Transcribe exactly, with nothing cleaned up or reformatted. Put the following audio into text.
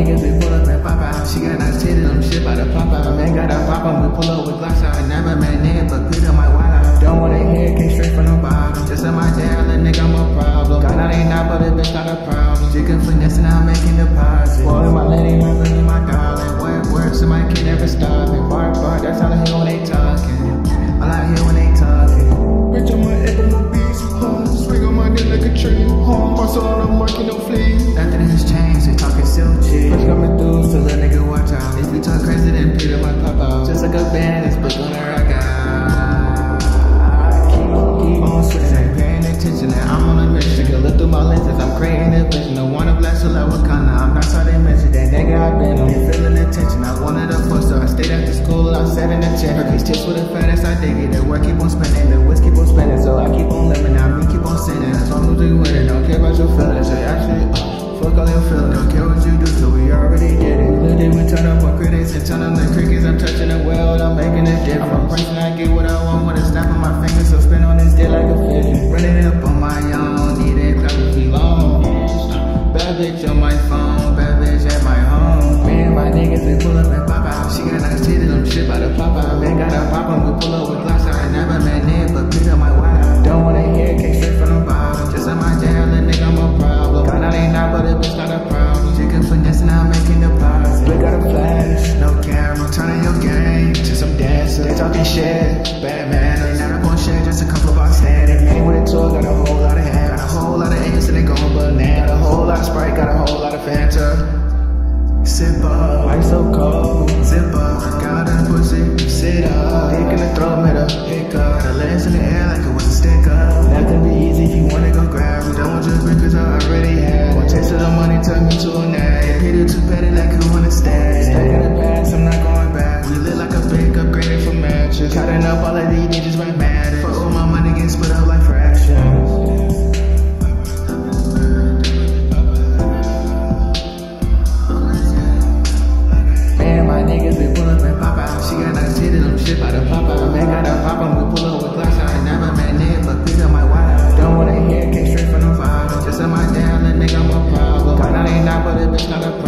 niggas, we pull up and pop out. She got nice titties, I'm shit by the pop out. Man, got a pop on, we pull up with glass out. Never met nigga, but Peter my wild out. Don't wanna hear it, came straight from the bottom. Just in my dad, little nigga, I'm a problem. God, I ain't not, but a bitch not a problem. She can finesse and I'm making deposits. Boy, my lady, my lady, my darling. Work, work, so my kid never stopping. Bark, bark, that's all I hear when they talking. All I hear when they talking. Bitch, I'm my head, I'm a beast. Huh? Swing on my neck like a tree. Huh? Muscle on the market, no flea. Nothing has changed, they talking still cheap. Bitch coming through, so little nigga watch out. If you talk crazy, then Peter might pop out. Just like a band, this bitch gonna rock out. Keep, keep on switching, paying attention, and I'm on a mission. Can look through my lenses, I'm creating a vision. No one to blast a level kinda. I'm not so they mention that nigga I've been on. You feeling attention, I wanted a fuck, so I stayed after school, I sat in the chair. Hercules tips with the fattest, I dig it. The work keep on spending, the whisk keep on spending, so I keep on living. Now me keep on sinning. As long as you winning, don't care about your feelings. So actually, uh, fuck all your feelings, don't care what you do, so we already did it. Look at we turn up on critics and turn on the crickets. I'm touching the world, I'm making it different. I'm a person, I get what I want with a snap of my fingers, so spin on this dick like a fish. Running up on my own, need it, clap with me long. Bad bitch on my phone, bad bitch at my home. Man, my niggas, they pull up and pop out. She got nice titties, I'm shit by the pop out. Man, got a pop on, we pull up with glass out. I never met nigga, but Peter my wild out. Don't wanna hear it, came straight from the bottom. Just in my jail, little nigga, I'm a problem. God, I ain't not, but a bitch not a problem. She can finesse and I'm making deposits. We got a flash, no camera, turning your game to some dancers. They talking shit, bad man. They not up on shit, just a couple bucks standing. Man with a tour, got a whole lot of hair, got a whole lot of ace, and they going banana. Got a whole lot of Sprite, got a whole lot of Fanta. Sip up, ice so cold. Zip up, got a pussy. Sit up, dick in the throat, made a hiccup. Got a lens in the air like it was a stick up. That could be easy if you wanna go grab it. Don't want your drink cause I already had it. One taste of the money turned me to a nag. Peter too petty like you understand. Stuck in the past, I'm not going back. We live like a big upgraded for matches. Counting up all of these niggas right mad. For all my money getting split up like fractions. Niggas, we pull up and pop out. She got nice titties, I'm shit by the pop out. Man, got a pop on, we pull up with glass out. I never met nigga, but Peter my wild out. Don't wanna hear it, came straight from the bottom. Just in my damn little nigga, I'm a problem. God, I ain't not, but a bitch not a problem.